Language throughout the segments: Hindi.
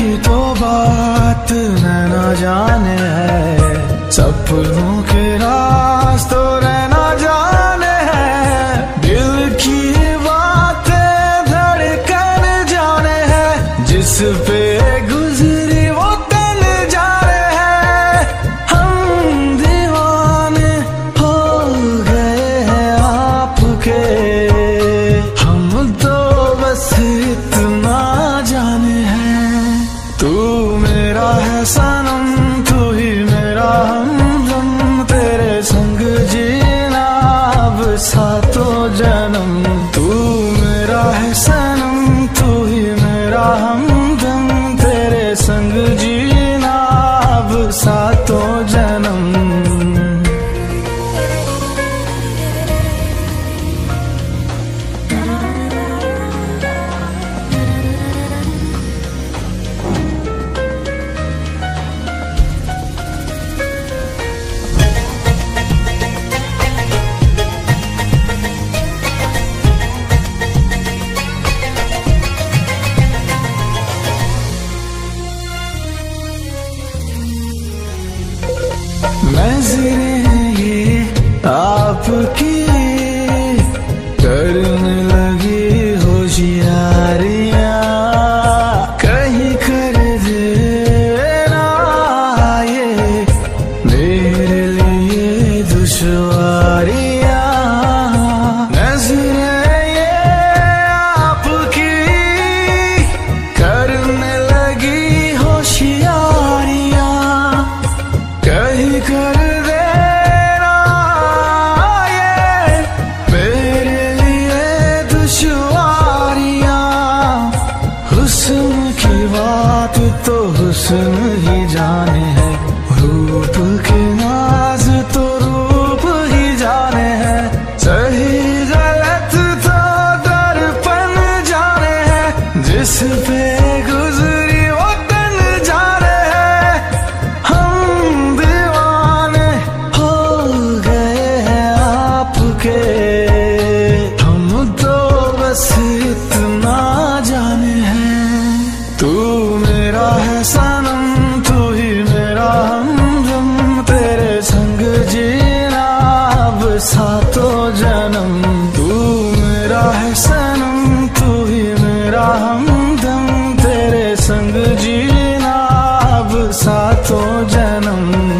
की तो बात न जाने है, सपनों के रास्तों रहना जाने है। दिल की बातें धड़कन जाने है, जिस पे गुजरी वो तन जाने है। हम दीवाने हो गए हैं आपके, हम तो बस इतना जाने हैं। तू मेरा है सनम, तू ही मेरा हमदम, तेरे संग जीना अब सातों जन्म। तू मेरा है सनम, तू ही मेरा हमदम, तेरे संग जीना अब सातों जन्म। नज़रें ये आपकी करने लगी होशियारियां, कहीं कर देना ये मेरे लिए दुश्वारियां। नज़रें ये आपकी करने लगी होशियारियां, कहीं कर देना ये मेरे लिए दुश्वारियां। हुस्न की बात तो हुस्न ही जाने है, रूप के नाज तो रूप ही जाने हैं। सही गलत तो दर्पण जाने हैं, जिस पे गुजरी वो तन जाने है। हम दीवाने हो गए हैं आपके, हम तो बस इतना जाने हैं। तू मेरा है सनम, तू ही मेरा हमदम, तेरे संग जीना अब सातों जन्म। तू मेरा है सनम, तू ही मेरा हमदम, तेरे संग जीना अब सातों जन्म।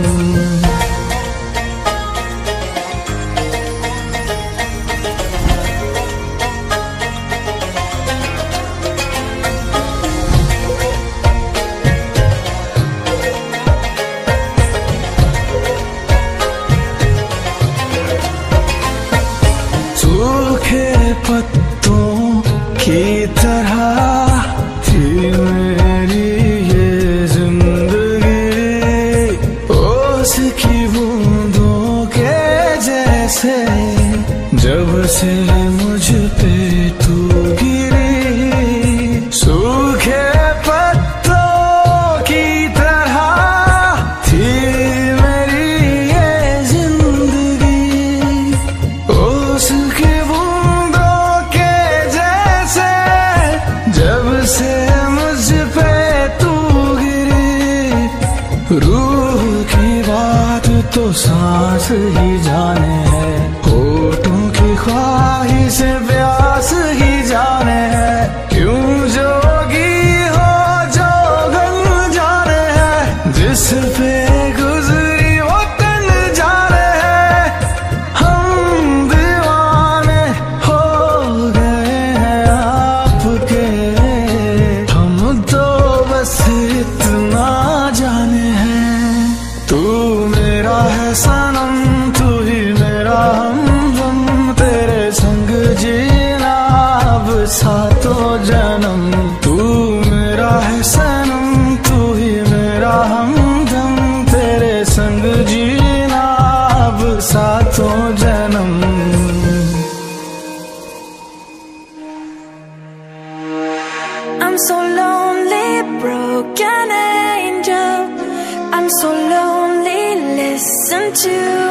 सूखे पत्तों की तरह थी मेरी ये जिंदगी, ओस की बूंदों के जैसे जब से मुझ पे तू गिरी। सूखे पत्तों की तरह थी मेरी ये जिंदगी, ओस की बूंदों के जैसे जब से मुझ पे तू गिरी। रूह की बात तो सांस ही जाने है, होठों की ख्वाहिश प्यास ही जाने है। क्यों जोगी हो जोगन जाने है, जिस पे गुजरी वो तन जाने है। हम दीवाने हो गए हैं आपके, हम तो बस इतना जाने हैं। तू मेरा है सनम, तू ही मेरा हमदम, तेरे संग जीना अब सातों जन्म। तू मेरा है सनम, तू ही मेरा हमदम, तेरे संग जीना अब सातों जन्म। I'm so lonely, broken angel. I'm so lonely, listen to